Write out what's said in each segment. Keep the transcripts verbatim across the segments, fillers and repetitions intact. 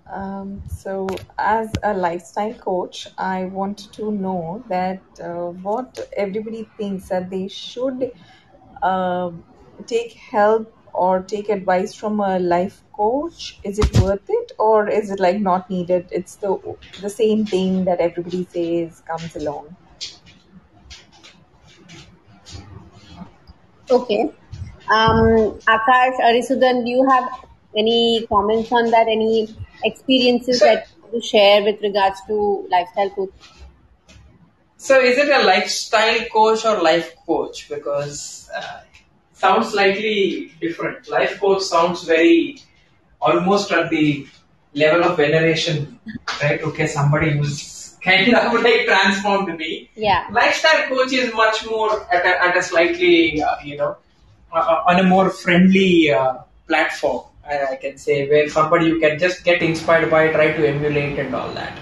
Um, so, as a lifestyle coach, I want to know that uh, what everybody thinks that they should um take help or take advice from a life coach. Is it worth it, or is it like not needed? It's the the same thing that everybody says comes along. Okay. Um, Akash, Arisudan, do you have any comments on that? Any experiences So, that you want to share with regards to lifestyle coaching? so is it a lifestyle coach or life coach? Because uh, sounds slightly different. Life coach sounds very almost at the level of veneration, right? Okay, somebody who's kind of like transformed me. Yeah. Lifestyle coach is much more at a, at a slightly, uh, you know, uh, uh, on a more friendly uh, platform, I, I can say, where somebody you can just get inspired by, try to emulate and all that.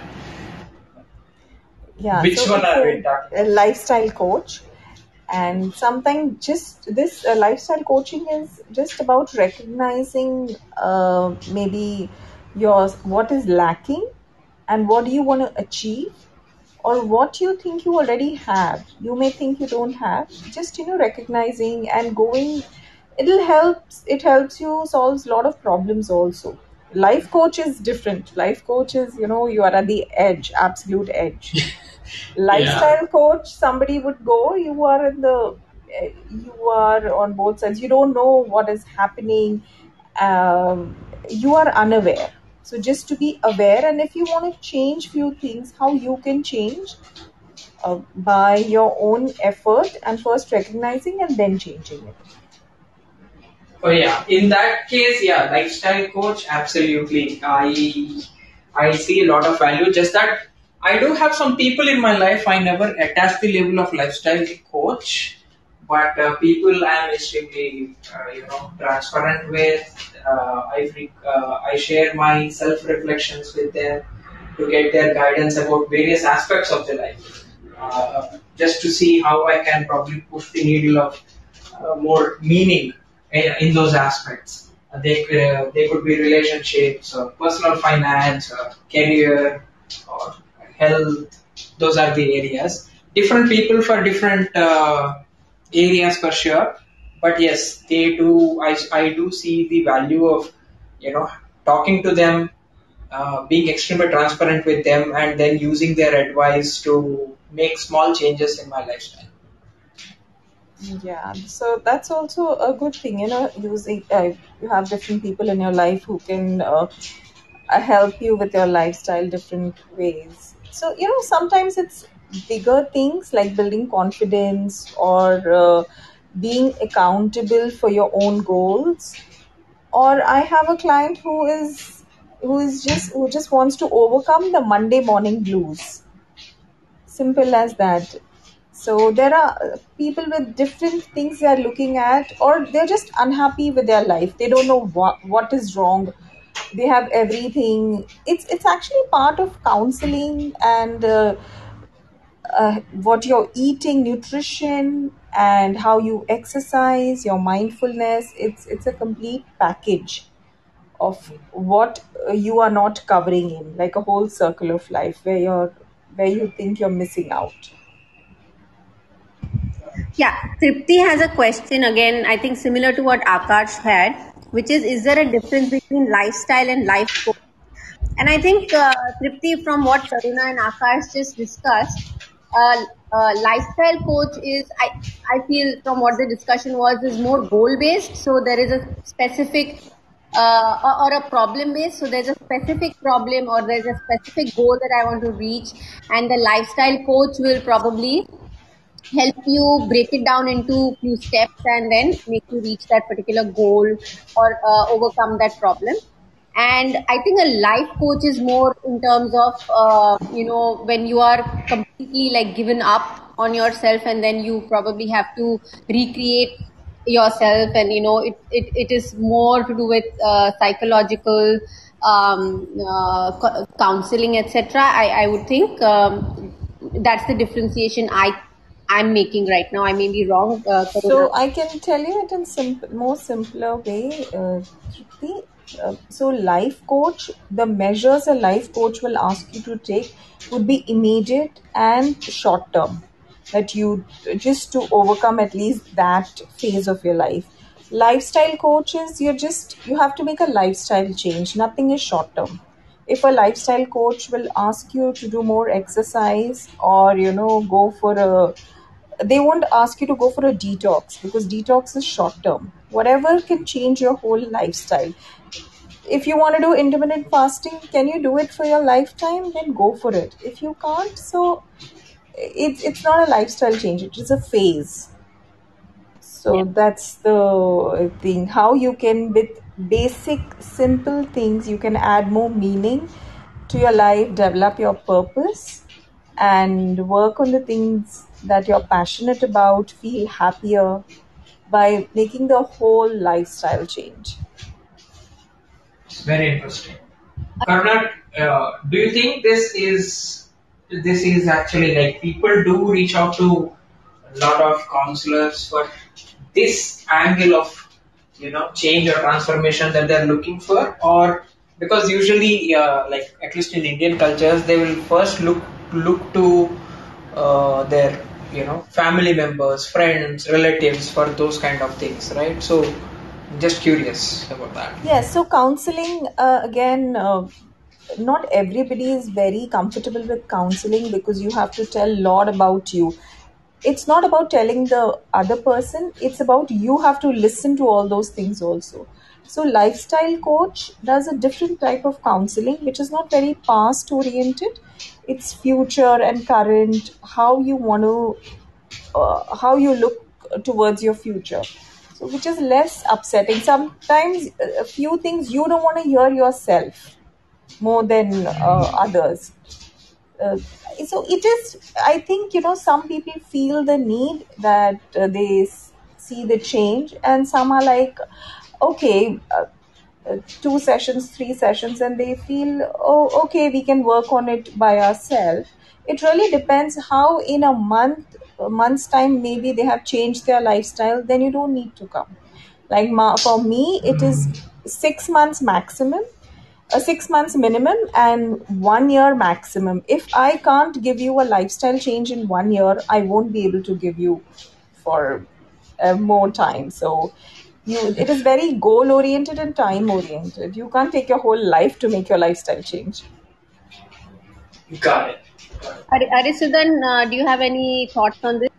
Yeah, Which so one it's are we a, a talking lifestyle coach, and sometimes just this uh, lifestyle coaching is just about recognizing uh, maybe your what is lacking and what do you want to achieve, or what you think you already have. You may think you don't have. Just you know, recognizing and going. It'll helps. It helps you solves a lot of problems also. Life coach is different. Life coach is, you know, you are at the edge, absolute edge. about? Yeah. Lifestyle coach, somebody would go, you are in the eh, you are on both sides, you don't know what is happening. um, you are unaware, so just to be aware, and if you want to change few things, how you can change uh, by your own effort, and first recognizing and then changing it. Oh yeah, in that case, yeah, lifestyle coach, absolutely. I I see a lot of value. Just that I do have some people in my life. I never attach the label of lifestyle coach, but uh, people I am extremely uh, you know transparent with. Uh, I freq- uh, I share my self reflections with them to get their guidance about various aspects of their life. Uh, just to see how I can probably push the needle of uh, more meaning in, in those aspects. Uh, they, uh, they could be relationships, or personal finance, or career, or health. Those are the areas. Different people for different uh, areas for sure. But yes, they do. I, I do see the value of you know talking to them, uh, being extremely transparent with them, and then using their advice to make small changes in my lifestyle. Yeah, so that's also a good thing, you know, using uh, you have different people in your life who can uh, uh, help you with your lifestyle different ways. So, you know, sometimes it's bigger things like building confidence or uh, being accountable for your own goals. Or I have a client who is who is just who just wants to overcome the Monday morning blues. Simple as that. So there are uh, people with different things they are looking at, or they're just unhappy with their life. They don't know what what is wrong. They have everything. It's it's actually part of counseling, and uh, uh, what you're eating, nutrition, and how you exercise, your mindfulness. It's it's a complete package of what uh, you are not covering in, like a whole circle of life where you're where you think you're missing out. Yeah, Tripti has a question again, I think similar to what Akash had, which is Is there a difference between lifestyle and life coach? And I think, uh, Tripti, from what Karuna and Akash just discussed, uh, uh, lifestyle coach is, I, I feel from what the discussion was, is more goal based. So there is a specific, uh, or, or a problem based. So there's a specific problem or there's a specific goal that I want to reach. And the lifestyle coach will probably help you break it down into few steps and then make you reach that particular goal or uh, overcome that problem. And I think a life coach is more in terms of uh, you know when you are completely like given up on yourself and then you probably have to recreate yourself, and you know it it, it is more to do with uh, psychological um, uh, co- counseling, etc. I, I would think um, that's the differentiation I I'm making right now. I may be wrong, uh, Karuna. So I can tell you it in simple, more simpler way, uh, Tripti. Uh, so, life coach, the measures a life coach will ask you to take would be immediate and short term, that you just to overcome at least that phase of your life. Lifestyle coaches, you're just you have to make a lifestyle change. Nothing is short term. If a lifestyle coach will ask you to do more exercise, or you know go for a, they won't ask you to go for a detox, because detox is short term. Whatever can change your whole lifestyle. If you want to do intermittent fasting, can you do it for your lifetime? Then go for it. If you can't, so it's it's not a lifestyle change, it is a phase. Yeah. So that's the thing. How you can, with basic, simple things, you can add more meaning to your life, develop your purpose, and work on the things that you're passionate about, feel happier by making the whole lifestyle change. Very interesting. Karnat, uh, do you think this is this is actually like people do reach out to a lot of counselors for this angle of you know change or transformation that they're looking for, or because usually uh, like at least in Indian cultures they will first look look to uh, their you know family members, friends, relatives for those kind of things, right? So just curious about that. Yes, so counseling, uh, again, uh, not everybody is very comfortable with counseling because you have to tell a lot about you. It's not about telling the other person, it's about you have to listen to all those things also. So, lifestyle coach does a different type of counseling, which is not very past oriented. It's future and current, how you want to uh, how you look towards your future, so which is less upsetting. Sometimes uh, a few things you don't want to hear yourself more than uh, others. uh, so it is, I think, you know some people feel the need that uh, they s- see the change, and some are like, okay, uh, uh, two sessions, three sessions, and they feel, oh, okay, we can work on it by ourselves. It really depends how in a month, a month's time, maybe they have changed their lifestyle, then you don't need to come. Like ma- for me, it is six months maximum, a six months minimum, and one year maximum. If I can't give you a lifestyle change in one year, I won't be able to give you for uh, more time. So you, it is very goal oriented and time oriented. You can't take your whole life to make your lifestyle change. Got it. Got it. Ari- Arisudan, uh, do you have any thoughts on this?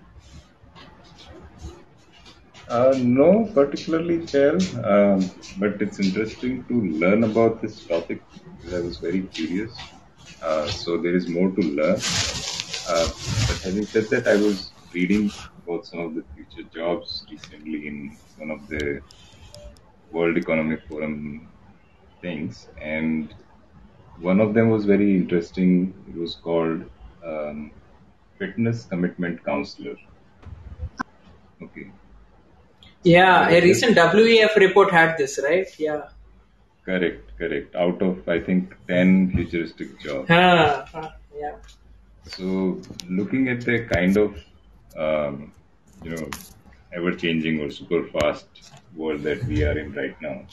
Uh, no, particularly, Chair, um, but it's interesting to learn about this topic because I was very curious. Uh, so there is more to learn. Uh, but having said that, I was reading about some of the future jobs recently in one of the World Economic Forum things, and one of them was very interesting. It was called um, Fitness Commitment Counselor. Okay, so Yeah, I a was just recent W E F report had this, right? Yeah. correct, correct. Out of I think ten futuristic jobs. Huh, huh, yeah. So looking at the kind of um, you know ever changing or super fast world that we are in right now,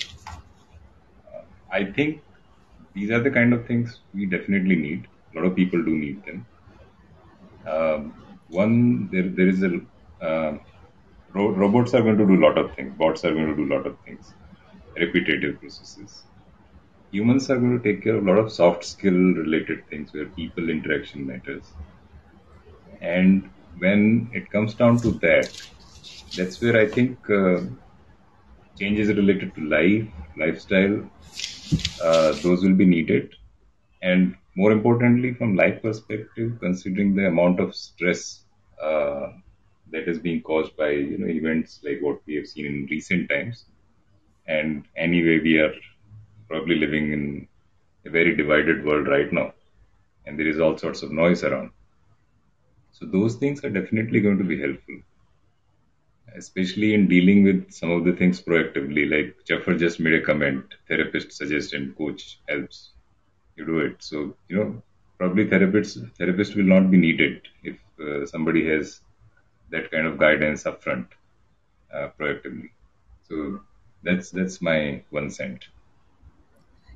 I think these are the kind of things we definitely need. A lot of people do need them. Um, one, there there is a uh, ro- robots are going to do a lot of things. Bots are going to do a lot of things, repetitive processes. Humans are going to take care of a lot of soft skill related things where people interaction matters. And when it comes down to that, that's where I think uh, changes related to life, lifestyle, uh, those will be needed. And more importantly, from life perspective, considering the amount of stress uh, that is being caused by you know events like what we have seen in recent times, and anyway, we are probably living in a very divided world right now, and there is all sorts of noise around. So those things are definitely going to be helpful, especially in dealing with some of the things proactively. Like Jaffer just made a comment, therapist suggests and coach helps. You do it. So, you know, probably therapists therapist will not be needed if uh, somebody has that kind of guidance upfront uh, proactively. So that's that's my one cent.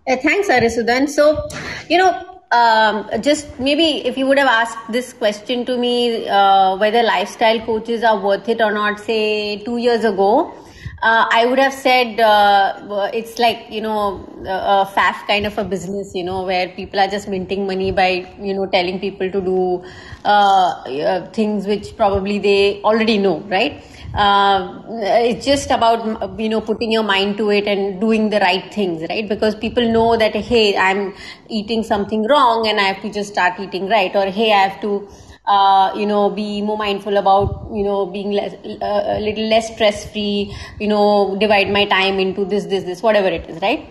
Uh, thanks, Arisudan. So, you know, um, just maybe if you would have asked this question to me, uh, whether lifestyle coaches are worth it or not, say two years ago, uh, I would have said uh, it's like, you know, a, a faff kind of a business, you know, where people are just minting money by, you know, telling people to do uh, uh, things which probably they already know, right? uh, it's just about, you know, putting your mind to it and doing the right things, right? Because people know that, hey, I'm eating something wrong and I have to just start eating right, or hey, I have to uh, you know, be more mindful about, you know, being less, uh, a little less stress free, you know, divide my time into this this this whatever it is, right?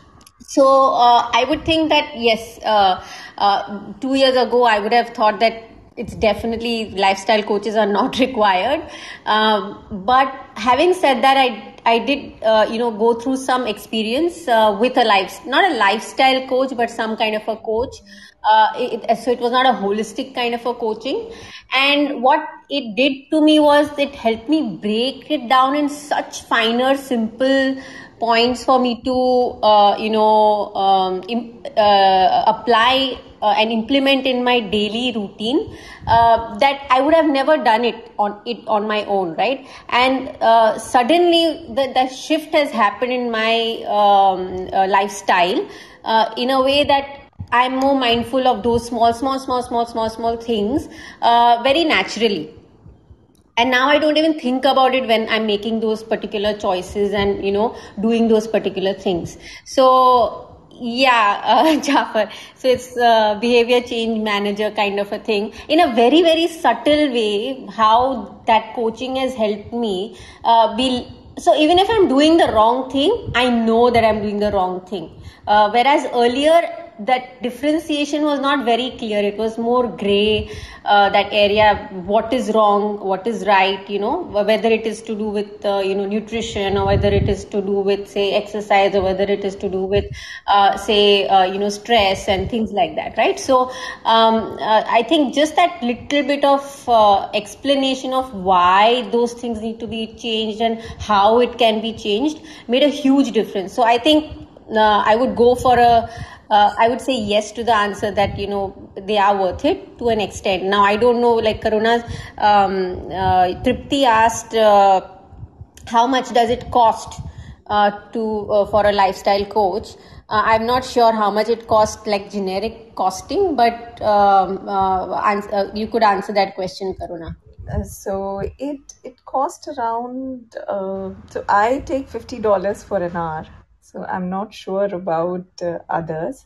So uh, I would think that yes, uh, uh, two years ago I would have thought that it's definitely lifestyle coaches are not required. Um, but having said that, I I did uh, you know, go through some experience uh, with a life, not a lifestyle coach, but some kind of a coach. Uh, it, so it was not a holistic kind of a coaching, and what it did to me was it helped me break it down in such finer, simple points for me to uh, you know um, im- uh, apply uh, and implement in my daily routine, uh, that I would have never done it on it on my own, right? And uh, suddenly the, the shift has happened in my um, uh, lifestyle uh, in a way that I'm more mindful of those small, small, small, small, small, small things uh, very naturally. And now I don't even think about it when I'm making those particular choices and, you know, doing those particular things. So yeah, uh, Jafar. So it's a behavior change manager kind of a thing. In a very, very subtle way, how that coaching has helped me uh, be. So even if I'm doing the wrong thing, I know that I'm doing the wrong thing. Uh, whereas earlier, that differentiation was not very clear. It was more gray, uh, that area, what is wrong, what is right, you know, whether it is to do with, uh, you know, nutrition, or whether it is to do with, say, exercise, or whether it is to do with, uh, say, uh, you know, stress and things like that, right? So um, uh, I think just that little bit of uh, explanation of why those things need to be changed and how it can be changed made a huge difference. So I think uh, I would go for a uh, I would say yes to the answer that, you know, they are worth it to an extent. Now, I don't know, like Karuna's, um, uh, Tripti asked, uh, how much does it cost uh, to uh, for a lifestyle coach? Uh, I'm not sure how much it costs, like generic costing, but um, uh, ans- uh, you could answer that question, Karuna. Uh, so it it cost around. Uh, so I take fifty dollars for an hour. So I'm not sure about uh, others.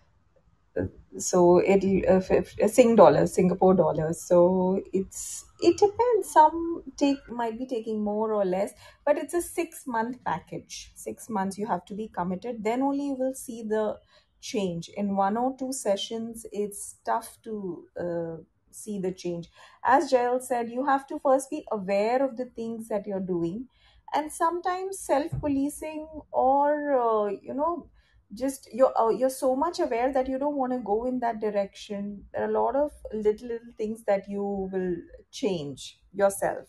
So it'll uh, fif- uh, Sing dollars, Singapore dollars. So it's it depends. Some take might be taking more or less, but it's a six month package. Six months you have to be committed. Then only you will see the change. In one or two sessions, it's tough to uh, see the change. As Jael said, you have to first be aware of the things that you're doing, and sometimes self policing, or uh, you know just you're uh, you're so much aware that you don't want to go in that direction. There are a lot of little little things that you will change yourself.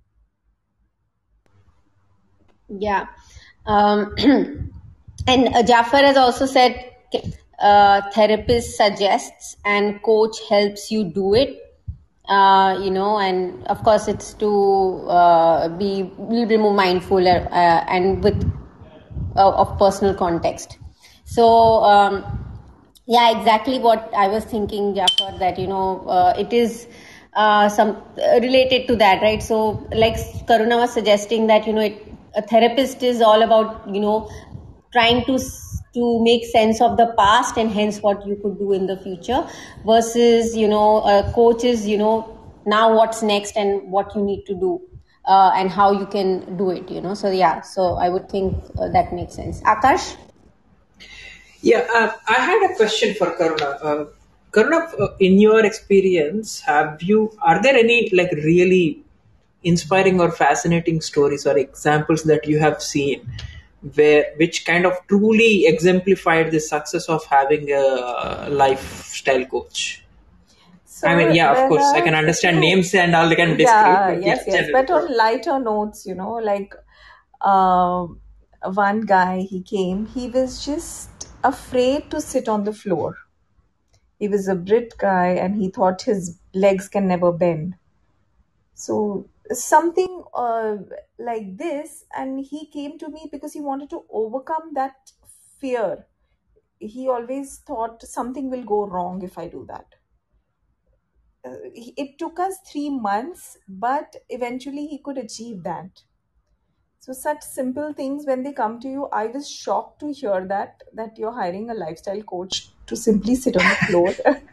Yeah. Um, and uh, Jafar has also said uh, therapist suggests and coach helps you do it. Uh, you know, and of course, it's to uh, be a little bit more mindful uh, and with uh, of personal context. So, um, yeah, exactly what I was thinking, Jafar, that, you know, uh, it is uh, some uh, related to that, right? So, like Karuna was suggesting that, you know, it, a therapist is all about, you know, trying to to make sense of the past and hence what you could do in the future, versus, you know, a coach is, you know, now what's next and what you need to do, uh, and how you can do it, you know. So yeah, so I would think uh, that makes sense. Akash. Yeah, uh, I had a question for Karuna. Uh, Karuna, uh, in your experience, have you are there any like really inspiring or fascinating stories or examples that you have seen where which kind of truly exemplified the success of having a lifestyle coach? I mean, So yeah, of there course, I are can understand few. names and all they can describe, Yeah, but yeah, yes, yes. general. But on lighter notes, you know, like um one guy, he came, he was just afraid to sit on the floor. He was a Brit guy and he thought his legs can never bend. So something uh, like this, and he came to me because he wanted to overcome that fear. He always thought something will go wrong if I do that. Uh, he- it took us three months, but eventually he could achieve that. So such simple things when they come to you, I was shocked to hear that that you're hiring a lifestyle coach to simply sit on the floor.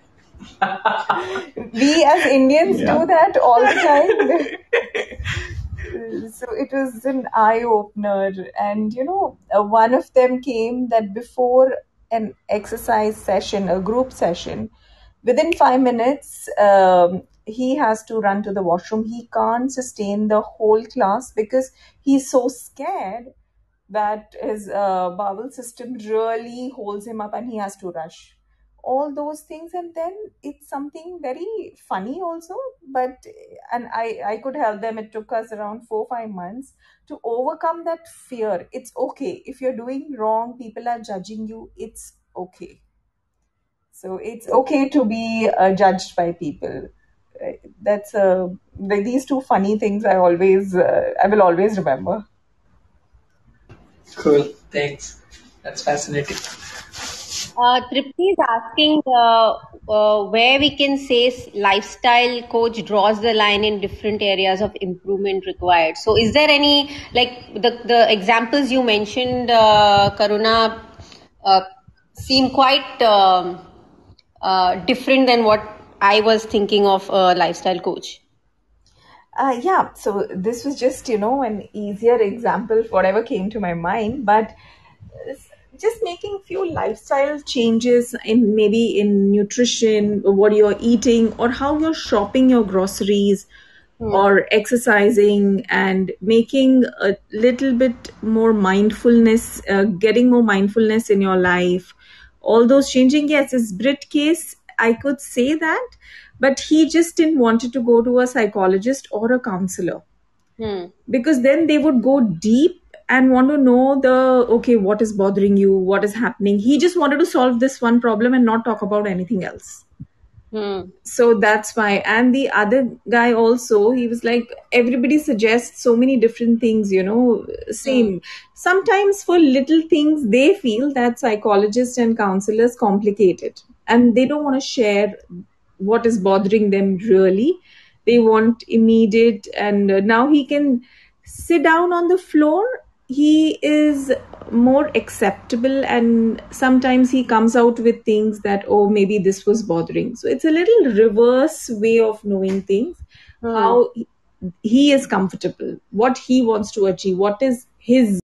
We as Indians Yeah. do that all the time. So it was an eye opener, and you know, uh, one of them came that before an exercise session, a group session, within five minutes, um, he has to run to the washroom. He can't sustain the whole class because he's so scared that his uh, bowel system really holds him up and he has to rush. All those things, and then it's something very funny also. But and I I could help them. It took us around four five months to overcome that fear. It's okay if you're doing wrong. People are judging you. It's okay. So it's okay to be uh, judged by people. Uh, That's uh, the, these two funny things I always uh, I will always remember. Cool. Thanks. That's fascinating. Uh, Tripti is asking uh, uh, where we can say s- lifestyle coach draws the line in different areas of improvement required. So, is there any, like the, the examples you mentioned, uh, Karuna, uh, seem quite um, uh, different than what I was thinking of a lifestyle coach? Uh, yeah, so this was just, you know, an easier example of whatever came to my mind, but uh, just making few lifestyle changes in maybe in nutrition, what you're eating, or how you're shopping your groceries, Hmm. or exercising, and making a little bit more mindfulness, uh, getting more mindfulness in your life. All those changing, yes, his Brit case, I could say that, but he just didn't wanted to go to a psychologist or a counselor Hmm. because then they would go deep and want to know the okay, what is bothering you, what is happening. He just wanted to solve this one problem and not talk about anything else. Hmm. So that's why. And the other guy also, he was like, everybody suggests so many different things, you know, Hmm. same. Sometimes for little things, they feel that psychologists and counselors complicate it and they don't want to share what is bothering them really. They want immediate, and uh, now he can sit down on the floor. He is more acceptable, and sometimes he comes out with things that, oh, maybe this was bothering. So it's a little reverse way of knowing things, Hmm. how he he is comfortable, what he wants to achieve, what is his